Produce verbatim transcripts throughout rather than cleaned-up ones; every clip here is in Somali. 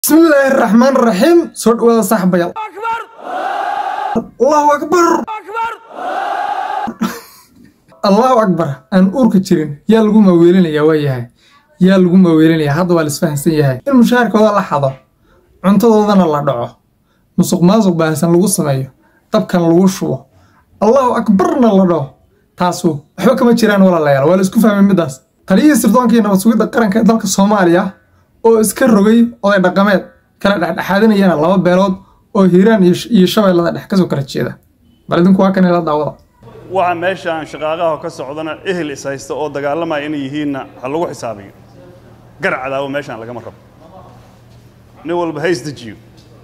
بسم الله الرحمن الرحيم. صوت ولا صاحب يلا أكبر الله أكبر أكبر الله أكبر أن أورك تشرين يا لقوم ويلنا يا وياه يا لقوم ويلنا يا هذا والسفه سياه المشاركة ولا لحظة عنت ضدنا الله دعوه مسق مازق بحسن لقو سمايه طب كان لقو شو الله أكبرنا الله دعوه تاسو حكم تشرين ولا لا يلا ولا سكوفة من مدرس قليل سردون كي نوسوي ذكرن كذلك الصومالية oo iska rogay oday dhaqameed kala dhaxaadinayna laba beelood oo hiiraan iyo shabeellada dhex ka soo kala jeeda baladinku waa kan la daawada waxa meeshaan shaqaaqaha ka socdana ehel is haysta oo dagaalamay in yihiin ha lagu xisaabiyo garcada oo meeshaan laga marrab nin walba haystajiyo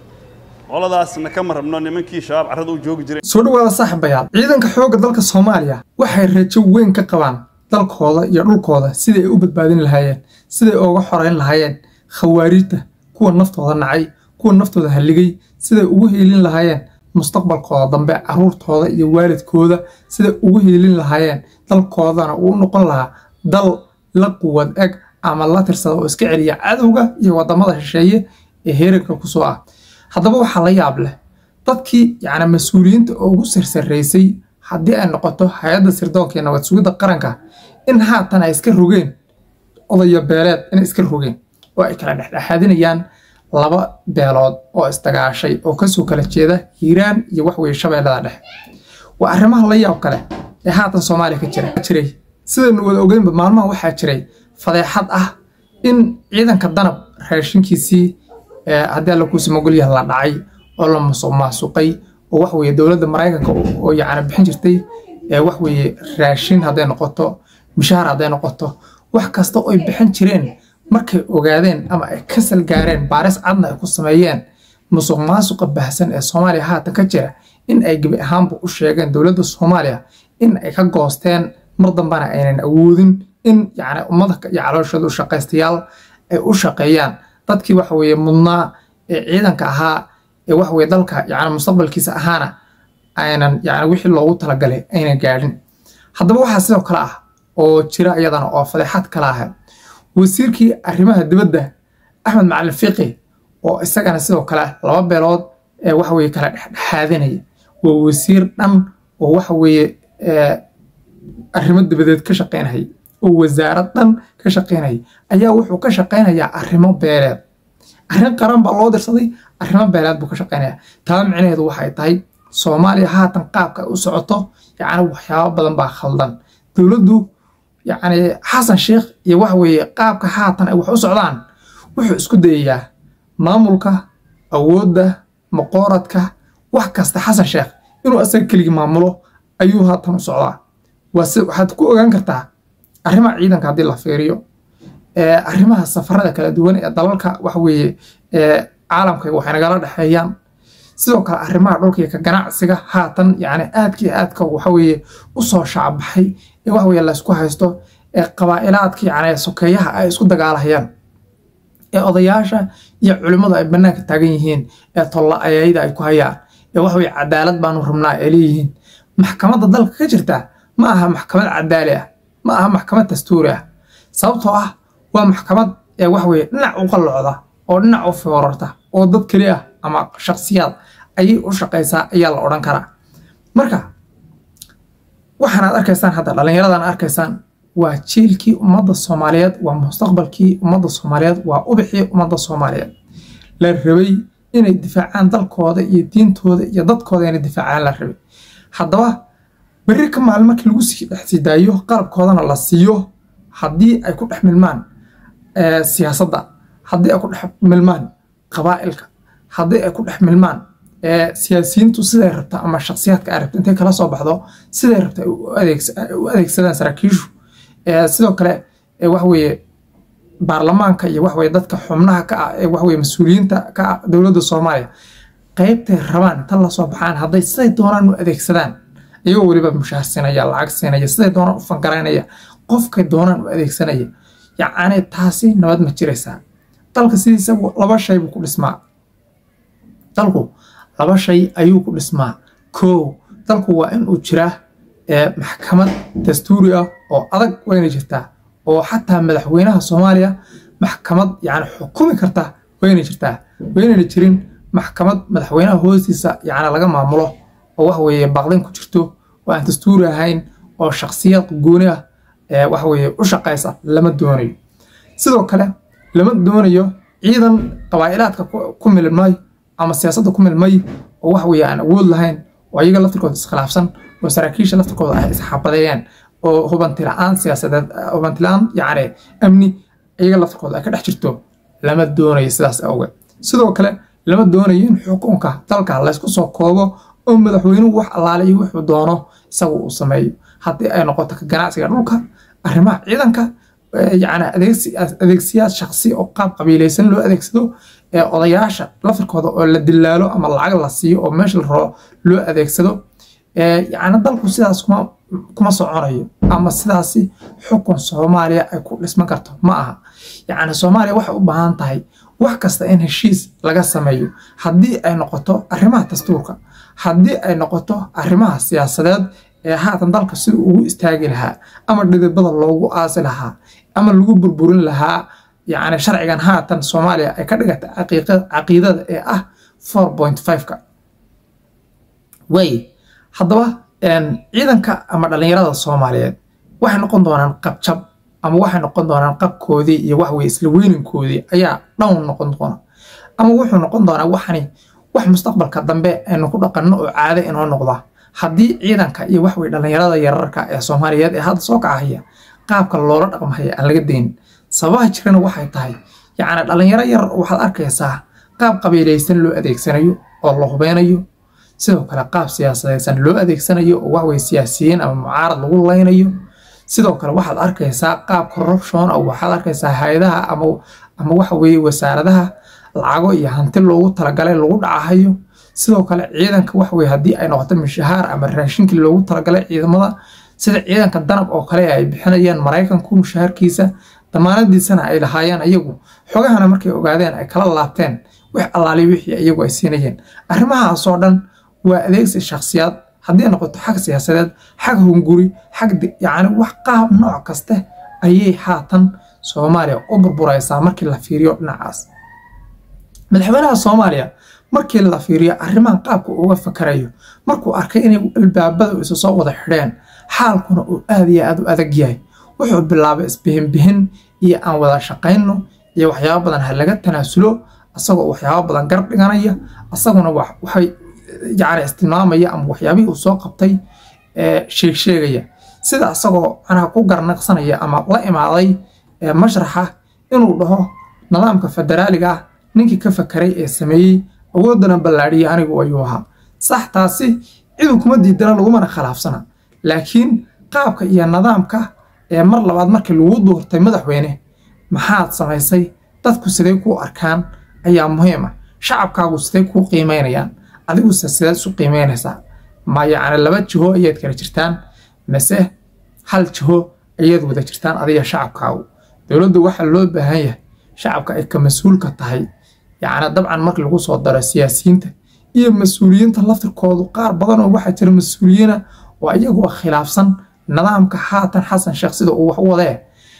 qoladaasna ka marrabno nimankii shabaab carrada u joogi jiray soo dhawaada saaxiibayaal ciidanka xoogga dalka Soomaaliya waxay rajo weyn ka qabaan dalkooda iyo dhulkooda sidii ay u badbaadin lahaayeen sidii uga xoreyn lahaayeen khawaarijta kuwa naftooda nacay kuwa naftooda haligay sidii ugu heelin lahaayeen mustaqbalkooda dambe caruurtooda iyo waalidkooda sidii ugu heelin lahaayeen dalkoodana uu noqon lahaa dal la quwad eg ama la tirsada oo iska celiya cadowga iyo wadamada shisheeye ee heerka ku soo ah haddaba waxa la yaab leh dadkii yaana mas'uuliyiinta ugu sirsareysay haddii ay noqoto hay'adda sirdoonka iyo nabad sugidda qaranka in haatan ay iska rogeen odaya beeleed in iska rogeen oo ay kala dhexdhexaadinayaan laba beelood oo istagaashay oo ka soo kala jeeda Hiiraan iyo wax weey shabeellada dhex waa arrimaha la yaab kale ee haatan Soomaaliya ka jira jiray sidoo wada ogeynba maalmaha waxa jiray fadeexad ah in ciidanka danab raashinkiisii ee hadii la ku samagulyaha la dhacay oo la musuqmaasuqay oo wax weey dawladda Mareykanka oo yaana bixin jirtay ee wax weey raashin haday noqoto mishaar haday noqoto wax kasta oo ay bixin jireen markay ogaadeen ama ay ka sal gaareen baaris cadna ay ku sameeyeen musuqmaasuqa baahsan ee Soomaaliya haatan ka jira in ay gabi ahaanba u sheegeen dawladda Soomaaliya in ay ka goosteen mar dambana aynan awoodin in yaana ummadka iyo calooshooda shaqaystayaal ay u shaqeeyaan dadkii wax weeye mudnaa ee ciidanka ahaa ee wax weeye dalka yaana mustaqbalkiisa ahaana aynan yaana wixii loogu talagalay aynan gaadhin haddaba waxa sidoo kale ah oo jira iyadana oo fadeexad kala ah wasiirkii arrimaha dibadda Axmed Macalin Fiqi oo isagana sidoo kale laba beelood ee wax weey kala dhexdhexaadinaya waa wasiir dhan oo wax weey ee arrimo dibadeed ka shaqeynay oo wasaarad dhan ka shaqeynay ayaa wuxuu ka shaqeynayaa arrimo beeleed arrin qaran baa loo dirsaday arrimo beeleed buu ka shaqeynayaa taa micnaheedu waxay tahay Soomaaliya haatan qaabka u socoto yaani waxyaabo badan baa khaldan dawladdu يعني حسن شيخ يوحوي قابك حاطن أو حوس عضان وحو اسكو ديا مامولك أوده مقارتك وحكست حسن شيخ إنو أسر كلي مامولو أيوها تنص عضان وحتكو أغان كرتا أرهما عيدان كادي الله فيريو أرهما السفرة كلا دواني دلالك وحوي عالمك وحينا قالوا دحيان sidoo kale arrimaha dhulka ka ganacsiga haatan yaani aadkii aadka waxa weeye u soo shacabay ee wax weeye la isku haysto ee qabaa'ilaadka yaani sokeeyaha ay isku dagaalayaan ee odayaasha iyo culimadu ay banaanka taagan yihiin ee tolla ayayda ay ku hayaan ee wax weeye cadaalad baanu rabnaa ee leeyihiin maxkamadda dalka ka jirta ma aha maxkamad cadaali ah ma aha maxkamad dastuuri ah sababtoo ah waa maxkamad ee wax weeye dhinac u qalloocda oo dhinac u foorarta oo dad kaliya ama shakhsiyaad ay u shaqeysaa ayaa la oran karaa marka waxaad arkaysaan hadda dhalinyaradan arkaysaan waa jiilkii ummadda Soomaaliyeed waa mustaqbalkii ummadda Soomaaliyeed waa ubixii ummadda Soomaaliyeed la rabay inay difaacaan dalkooda iyo diintooda iyo dadkooda inay difaacaan la rabay haddaba bari ka maalmo markii lagu sii dhaxsidaayo qalabkoodana la siiyo haddii ay ku dhex milmaan ee siyaasadda haddii ay ku dhex milmaan qabaa'ilka haddii ay ku dhex milmaan ee siyaasiyiintu siday rabta ama shakhsiyaadka ay rabta intay kala soo baxdo siday rabta u adeegsadaan saraakiishu ee sidoo kale ee wax weeye baarlamaanka iyo wax weeye dadka xubnaha ka ah ee wax weeye mas'uuliyiinta ka ah dawladda Soomaaliya qaybtay rabaan tan la soo baxaan hadday siday doonaan u adeegsadaan iyagoo waliba mushaharsinaya lacag siinaya siday doonaan u fangareynaya qofkay doonaan u adeegsanaya yacni taasi nabad ma jiraysaa dalka sidiisa laba shay buu ku dhismaa dalku laba shay ayuu ku dhismaa koo dalku waa in uu jiraa ee maxkamad dastuuri ah oo adag wayna jirtaa oo xataa madaxweynaha Soomaaliya maxkamad yaani xukumi karta wayna jirtaa waynayna jirin maxkamad madaxweynaha hoostiisa yacni laga maamulo oo wax weeye baqdin ku jirto oo aan dastuuri ahayn oo shakhsiyad gooni ah ee wax weeye u shaqaysa lama doonayo sidoo kale lama doonayo ciidan qabaa'ilaadka ku milmay ama siyaasadda ku milmay oo wax weeye aan awood lahayn oo iyaga laftirkooda iskhilaafsan oo saraakiisha laftirkooda ay isxabadeeyaan oo hubanti la'aan siyaasadeed hubanti la'aan yacni amni iyaga laftirkooda ay ka dhex jirto lama doonayo sidaas awgeed sidoo kale lama doonayo in xukunka dalka la isku soo koobo oo madaxweynuhu wax allaale iyo wuxuu doono isagu uu sameeyo haddii ay noqoto ka ganacsiga dhulka arrimaha ciidanka yacni adeegsi adeegsiyaad shakhsi oo qaab qabiilaysan loo adeegsado ee odayaasha laftirkooda oo la dilaalo ama lacag la siiyo oo meesha la rabo loo adeegsado ee yacni dalku sidaas kuma kuma soconayo ama sidaasi xukun Soomaaliya ay ku dhisman karto ma aha yacni Soomaaliya waxay u baahan tahay wax kasta in heshiis laga sameeyo haddii ay noqoto arrimaha dastuurka haddii ay noqoto arrimaha siyaasadeed ee haatan dalka si uu istaagi lahaa ama dhidibada loogu aasi lahaa ama lagu burburin lahaa yacni sharcigan haatan Soomaaliya ay ka dhigata caqiidada ee ah four point five ka way haddaba ciidanka ama dhalinyarada Soomaaliyeed waxay noqon doonaan qabjab ama waxay noqon doonaan qabkoodii iyo wax weey isla weyninkoodii ayaa down noqon doona ama wuxuu noqon doonaa waxani wax mustaqbalka dambe aynu ku dhaqanno oo caado inoo noqda haddii ciidanka iyo wax weey dhalinyarada yararka ee Soomaaliyeed ee hadda soo kacaya qaabka loola dhaqmayo aan laga deyn sabaha jirana waxay tahay yacni dhalinyaro yar waxaad arkaysaa qaab qabiilaysan loo adeegsanayo oo la hubeynayo sidoo kale qaab siyaasadeedsan loo adeegsanayo oo wax weey siyaasiyiin ama mucaarad lagu leynayo sidoo kale waxaad arkaysaa qaab corruption oo waxaad arkaysaa hay'adaha ama ama wax weey wasaaradaha lacago iyo hanti loogu talagalay lagu dhacayo sidoo kale ciidanka wax weey hadii ay noqoto mishaar ama raashinka loogu talagalay ciidamada sida ciidanka danab oo kale ay bixinayaan Mareykanku mishaarkiisa damaanadiisana ay lahaayeen ayagu xogahana markay ogaadeen ay kala laabteen wax allaali wixii ayagu ay siinayeen arrimahaas oo dhan waa adeegsi shakhsiyaad haddii noqoto xaq siyaasadeed xaq hunguri xaq yacni wax qaab nooc kasta ayay haatan Soomaaliya u burburaysaa markii la fiiriyo dhinacaas madaxweynaha Soomaaliya markii la fiiriyo arrimahan qaabka uga fakarayo markuu arkay inay albaabada isu soo wada xidheen xaalkuna uu aad iyo aad u adag yahay wuxuu bilaabay isbihin bihin iyo aan wada shaqeyno iyo waxyaabo badan ha laga tanaasulo asagoo waxyaabo badan garab dhiganaya asaguna wax waxay yacni istilmaamaya ama waxyaabihii uu soo qabtay ee sheeg sheegaya sida asagoo anaha ku garnaqsanaya ama la imaaday mashraxa inuu dhaho nidaamka federaaliga ah ninkii ka fakaray ee sameeyay awoodana ballaadhiyay anigu ayuu ahaa sax taasi cid kuma diidana lagu mana khilaafsana laakiin qaabka iyo nidaamka ee mar labaad markii lagu doortay madaxweyne maxaad samaysay dadku sidee ku arkaan ayaa muhiim ah shacabkaagu sidee ku qiimeynayaan adigu sidee isu qiimeynaysaa ma yacni laba jiho ayaad kala jirtaan mise hal jiho ayaad wada jirtaan adiga shacabkaagu dowladdu waxa loo baahan yahay shacabka ay ka mas'uulka tahay yacni dabcan markii lagu soo daro siyaasiyiinta iyo mas'uuliyiinta laftirkoodu qaar badan oo waxa jira mas'uuliyiina oo iyagu khilaafsan nidaamka haatan Xasan Sheekh sida uu wax u waday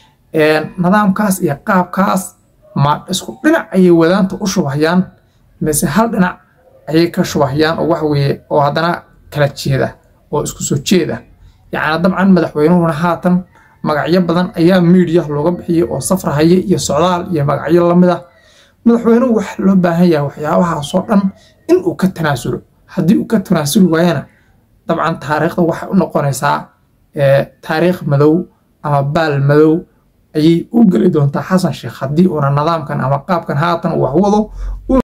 ee nidaamkaas iyo qaabkaas ma isku dhinac ay wadaanta u shubahayaan mise hal dhinac ay ka shubahayaan oo wax weeye oo hadana kala jeeda oo isku soo jeeda yacni dabcan madaxweynuhu haatan magacyo badan ayaa media looga bixiyay oo safar hayay iyo socdaal iyo magacyo lamid ah madaxweynuhu wax loo baahan yahay waxyaabaha soo dhan in uu ka tanaasulo haddii uu ka tanaasuli waayana dabcan taariikhda waxa u noqonaysaa ee taariikh madow ama baal madow ayay u gali doontaa Xasan Sheekh haddii uu nidaamkan ama qaabkan haatan wax wado